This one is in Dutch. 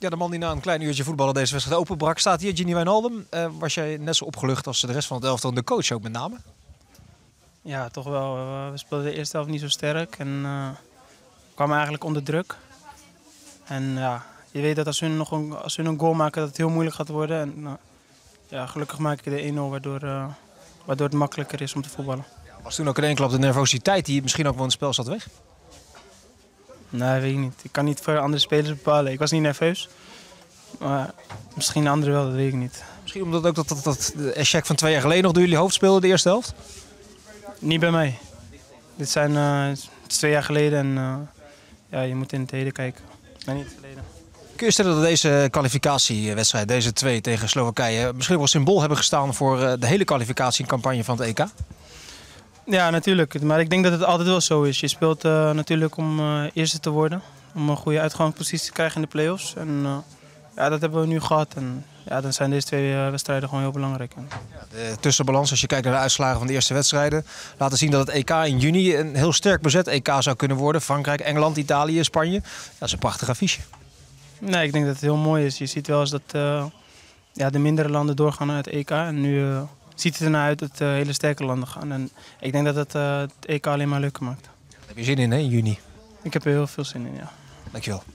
Ja, de man die na een klein uurtje voetballen deze wedstrijd openbrak staat hier, Gini Wijnaldum. Was jij net zo opgelucht als de rest van het elftal en de coach ook met name? Ja, toch wel. We speelden de eerste helft niet zo sterk en kwamen eigenlijk onder druk. En ja, je weet dat als hun een goal maken dat het heel moeilijk gaat worden. En ja, gelukkig maak ik de 1-0 waardoor het makkelijker is om te voetballen. Was toen ook in één klap de nervositeit die misschien ook wel in het spel zat weg? Nee, weet ik niet. Ik kan niet voor andere spelers bepalen. Ik was niet nerveus. Maar misschien anderen wel, dat weet ik niet. Misschien omdat ook dat Eshek van 2 jaar geleden nog door jullie hoofd speelde de eerste helft? Niet bij mij. Het is 2 jaar geleden en ja, je moet in het heden kijken. Maar niet het verleden. Kun je stellen dat deze kwalificatiewedstrijd, deze 2 tegen Slowakije, misschien wel symbool hebben gestaan voor de hele kwalificatiecampagne van het EK? Ja, natuurlijk. Maar ik denk dat het altijd wel zo is. Je speelt natuurlijk om eerste te worden. Om een goede uitgangspositie te krijgen in de play-offs. En ja, dat hebben we nu gehad. En ja, dan zijn deze 2 wedstrijden gewoon heel belangrijk. De tussenbalans, als je kijkt naar de uitslagen van de eerste wedstrijden, laten zien dat het EK in juni een heel sterk bezet EK zou kunnen worden. Frankrijk, Engeland, Italië, Spanje. Dat is een prachtig affiche. Nee, ik denk dat het heel mooi is. Je ziet wel eens dat ja, de mindere landen doorgaan naar het EK. En nu ziet het ernaar uit dat hele sterke landen gaan. En ik denk dat het EK alleen maar leuker maakt. Daar heb je zin in, hè, in juni? Ik heb er heel veel zin in, ja. Dankjewel.